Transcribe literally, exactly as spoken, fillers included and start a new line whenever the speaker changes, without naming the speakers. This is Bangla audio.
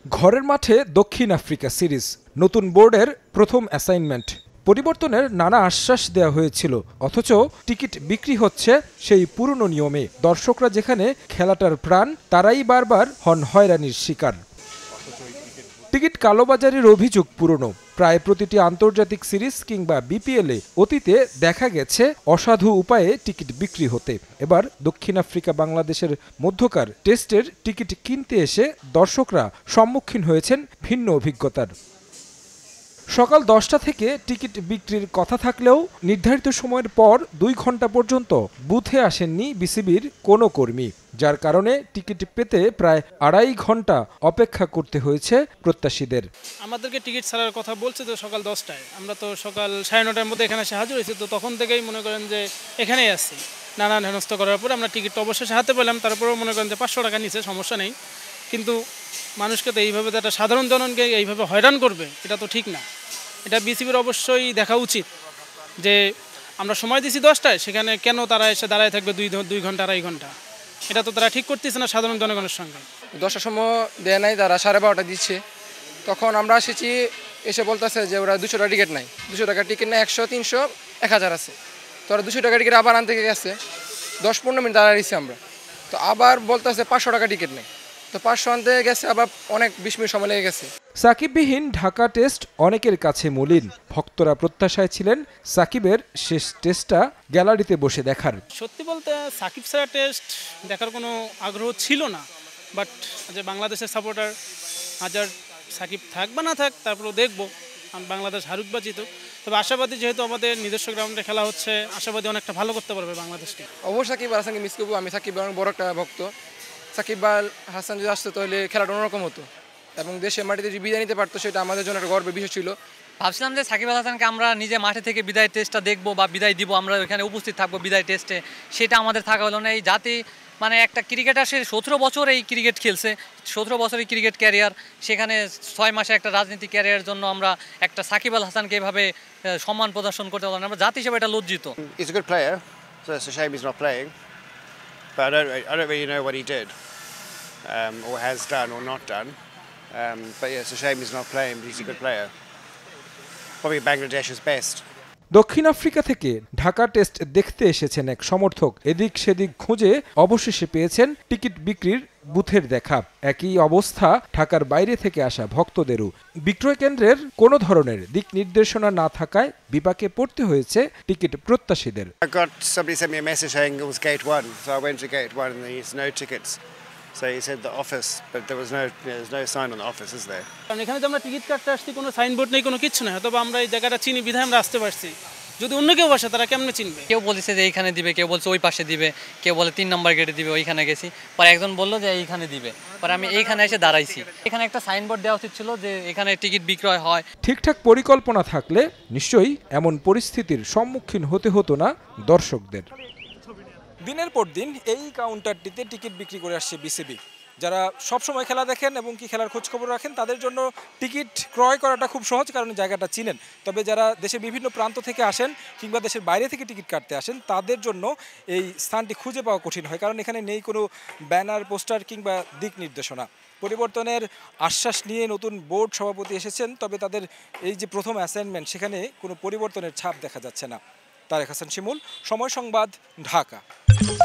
ঘরের মাঠে দক্ষিণ আফ্রিকা সিরিজ, নতুন বোর্ডের প্রথম অ্যাসাইনমেন্ট। পরিবর্তনের নানা আশ্বাস দেওয়া হয়েছিল, অথচ টিকিট বিক্রি হচ্ছে সেই পুরনো নিয়মে। দর্শকরা যেখানে খেলাটার প্রাণ, তারাই বারবার হন হয়রানির শিকার। টিকিট কালোবাজারের অভিযোগ পুরনো। প্রায় প্রতিটি আন্তর্জাতিক সিরিজ কিংবা বিপিএলে অতীতে দেখা গেছে অসাধু উপায়ে টিকিট বিক্রি হতে। এবার দক্ষিণ আফ্রিকা বাংলাদেশের মধ্যকার টেস্টের টিকিট কিনতে এসে দর্শকরা সম্মুখীন হয়েছেন ভিন্ন অভিজ্ঞতার। সকাল দশটা থেকে টিকিট বিক্রির কথা থাকলেও নির্ধারিত সময়ের পর দুই ঘন্টা পর্যন্ত বুথে আসেননি বিসিবির কোনো কর্মী, যার কারণে টিকিট পেতে প্রায় আড়াই ঘন্টা অপেক্ষা করতে হয়েছে প্রত্যাশীদের।
আমাদেরকে টিকিট ছাড়ার কথা বলছে তো সকাল দশটায়, আমরা তো সকাল সাড়ে নটার মধ্যে এখানে এসে হাজির হয়েছি। তো তখন থেকেই মনে করেন যে এখানেই আসছি। নানান হেনস্থ করার পরে আমরা টিকিট অবশেষে হাতে পেলাম। তারপরেও মনে করেন যে পাঁচশো টাকা নিচে সমস্যা নেই, কিন্তু মানুষকে তো এইভাবে তো একটা সাধারণ জনগণকে এইভাবে হয়রান করবে, এটা তো ঠিক না। এটা বিসিবির অবশ্যই দেখা উচিত যে আমরা সময় দিছি দশটায়, সেখানে কেন তারা এসে দাঁড়ায় থাকবে দুই দুই ঘন্টা আড়াই ঘন্টা। এটা তো তারা ঠিক করতেছে না সাধারণ জনগণের সঙ্গে।
দশটার সময় দেয় নাই, তারা সাড়ে বারোটা দিচ্ছে। তখন আমরা এসেছি, এসে বলতেছে যে ওরা দুশো টাকা টিকিট নাই, দুশো টাকা টিকিট নেই, একশো তিনশো এক হাজার আছে। তো ওরা দুশো টাকা টিকিট আবার আনতে গেছে, দশ পনেরো মিনিট দাঁড়াইছি আমরা। তো আবার বলতেছে পাঁচশো টাকা টিকিট নেই, তো পাঁচশো আনতে গেছে, আবার অনেক বিশ মিনিট সময় লেগে গেছে।
সাকিববিহীন ঢাকা টেস্ট অনেকের কাছে মলিন। ভক্তরা প্রত্যাশায় ছিলেন সাকিবের শেষ টেস্টটা গ্যালারিতে বসে দেখার।
সত্যি বলতে সাকিব ছাড়া টেস্ট দেখার কোনো আগ্রহ ছিল না, বাট যে বাংলাদেশের সাপোর্টার হাজার সাকিব থাক বা না থাক, তারপরেও দেখবো বাংলাদেশ হারুক বা জিতুক। তবে আশাবাদী, যেহেতু আমাদের নিজস্ব গ্রাউন্ডে খেলা হচ্ছে, আশাবাদী অনেকটা ভালো করতে পারবে বাংলাদেশকে।
অবশ্যই সাকিব আল হাসানকে মিস করবো। আমি সাকিব অনেক বড় একটা ভক্ত। সাকিব আল হাসান যদি আসতো তাহলে খেলাটা অন্যরকম হতো এবং দেশের মাটিতে যে বিদায় নিতে পারতো, সেটা আমাদের জন্য একটা গর্বের বিষয় ছিল।
ভাবছিলাম যে সাকিব আল হাসানকে আমরা নিজে মাঠে থেকে বিদায় টেস্টটা দেখবো বা বিদায় দিব, আমরা ওখানে উপস্থিত থাকবো বিদায় টেস্টে, সেটা আমাদের থাকা হলো না। এই জাতি মানে একটা ক্রিকেটার, সে সতেরো বছর এই ক্রিকেট খেলছে, সতেরো বছরের ক্রিকেট ক্যারিয়ার, সেখানে ছয় মাসে একটা রাজনীতি ক্যারিয়ারের জন্য আমরা একটা সাকিব আল হাসানকে এভাবে সম্মান প্রদর্শন করতে পারলাম না। আমরা জাতি হিসেবে এটা লজ্জিত।
He's a good player, so it's a shame he's not playing, but I don't, I don't really know what he did um, or has done or not done, um, but yeah, it's a shame he's not playing, but he's a good player. Probably Bangladesh's best.
দক্ষিণ আফ্রিকা থেকে ঢাকা টেস্ট দেখতে এসেছেন এক সমর্থক। এদিক সেদিক খুঁজে অবশেষে পেয়েছেন টিকিট বিক্রির বুথের দেখা। একই অবস্থা ঢাকার বাইরে থেকে আসা ভক্তদেরও। বিক্রয় কেন্দ্রের কোনো ধরনের দিক নির্দেশনা না থাকায় বিপাকে পড়তে হয়েছে টিকিট প্রত্যাশীদের।
I got somebody sent me a message saying it was gate one, so I went to gate one and there's no tickets. So he said the office, but there was no, there's no sign on the office, is there?
কারণ এখানে তো আমরা টিকিট কাটতে আসছি, কোনো সাইনবোর্ড নেই, কোনো কিছু নেই। হয়তো আমরা এই জায়গাটা চিনি বিধায় আমরা আসতে পারছি। যদি অন্য কেউ আসে, তারা কেমনে চিনবে?
কেউ বলেছে যে এইখানে দিবে, কেউ বলছে ওই পাশে দিবে, কেউ বলে তিন নম্বর গেটে দিবে, ওইখানে গেছি। পরে একজন বললো যে এইখানে দিবে, পরে আমি এইখানে এসে দাঁড়াইছি। এখানে একটা সাইনবোর্ড দেওয়া উচিত ছিল যে এখানে টিকিট বিক্রয় হয়।
ঠিকঠাক পরিকল্পনা থাকলে নিশ্চয়ই এমন পরিস্থিতির সম্মুখীন হতে হতো না দর্শকদের। দিনের পর দিন এই কাউন্টারটিতে টিকিট বিক্রি করে আসছে বিসিবি। যারা সবসময় খেলা দেখেন এবং কি খেলার খোঁজখবর রাখেন, তাদের জন্য টিকিট ক্রয় করাটা খুব সহজ, কারণ জায়গাটা চিনেন। তবে যারা দেশের বিভিন্ন প্রান্ত থেকে আসেন কিংবা দেশের বাইরে থেকে টিকিট কাটতে আসেন, তাদের জন্য এই স্থানটি খুঁজে পাওয়া কঠিন হয়, কারণ এখানে নেই কোনো ব্যানার, পোস্টার কিংবা দিক নির্দেশনা। পরিবর্তনের আশ্বাস নিয়ে নতুন বোর্ড সভাপতি এসেছেন, তবে তাদের এই যে প্রথম অ্যাসাইনমেন্ট, সেখানে কোনো পরিবর্তনের ছাপ দেখা যাচ্ছে না। তারেক হাসান শিমুল, সময় সংবাদ, ঢাকা।